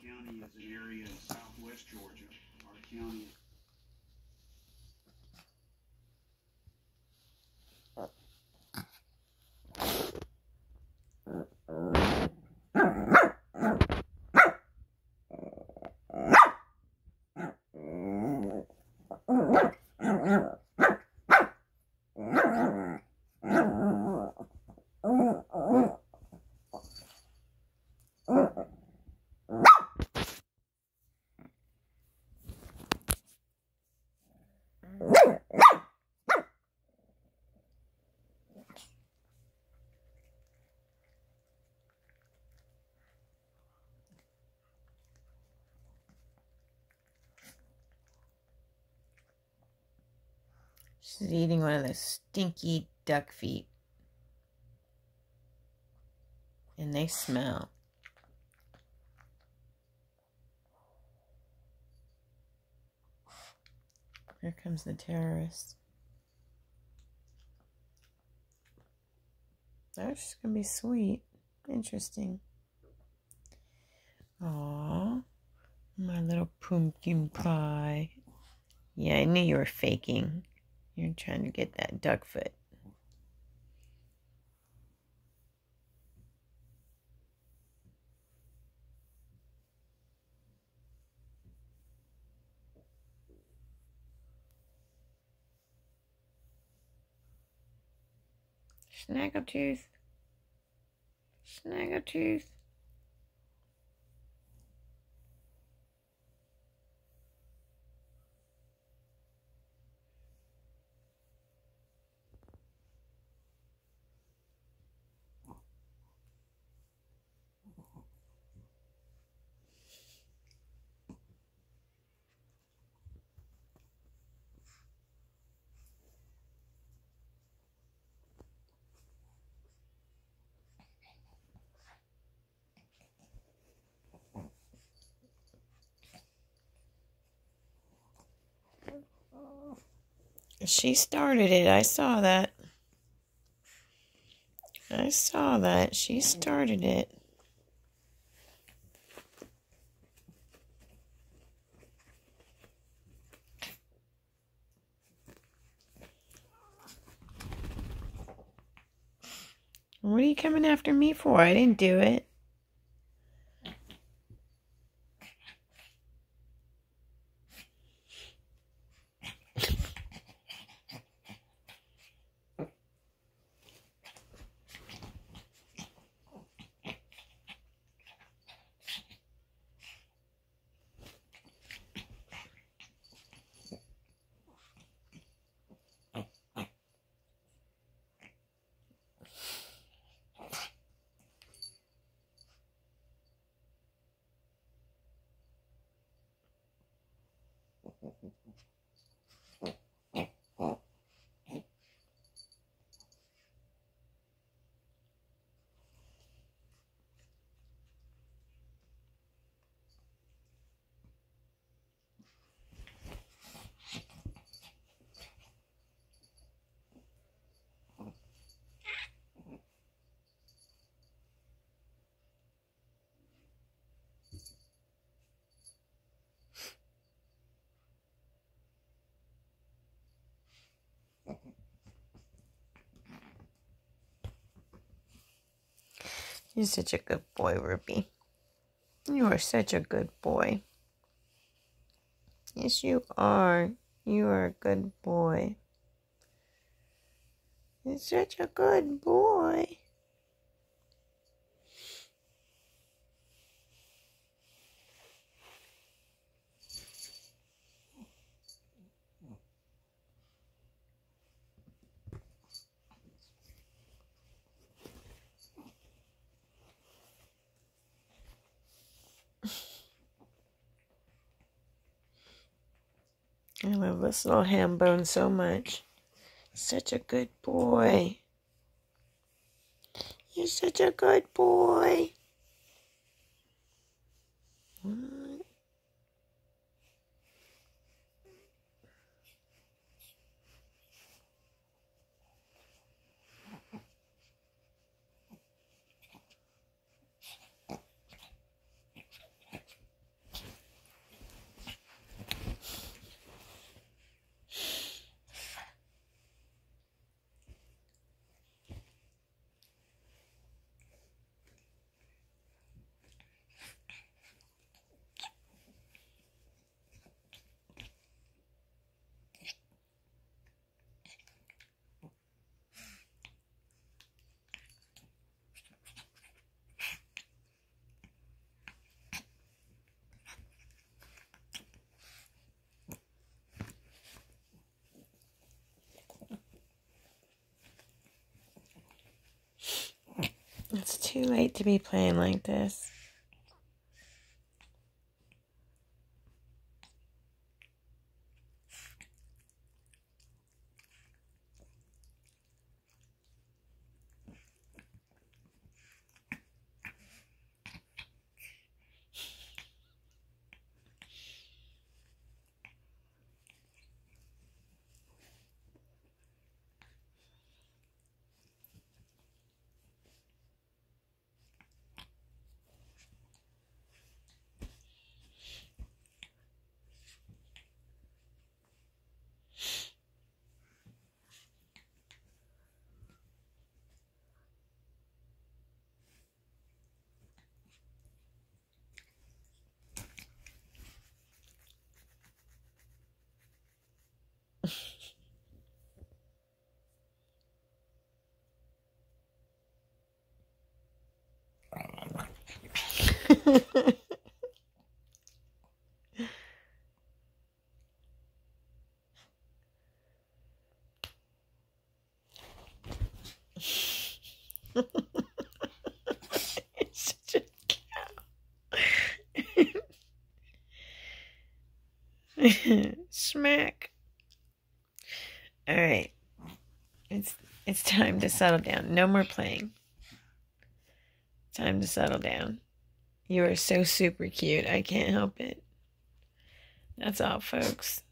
County is an area in southwest Georgia. Our county. She's eating one of the stinky duck feet. And they smell. Here comes the terrorist. Oh, she's going to be sweet. Interesting. Aww. My little pumpkin pie. Yeah, I knew you were faking. You're trying to get that duck foot. Snaggletooth. Snaggletooth. She started it. I saw that. I saw that. She started it. What are you coming after me for? I didn't do it. You're such a good boy, Ruby. You are such a good boy. Yes, you are. You are a good boy. You're such a good boy. I love this little ham bone so much. Such a good boy. You're such a good boy. What? late to be playing like this. Such a cow. Smack. All right. It's time to settle down. No more playing. Time to settle down. You are so super cute. I can't help it. That's all, folks.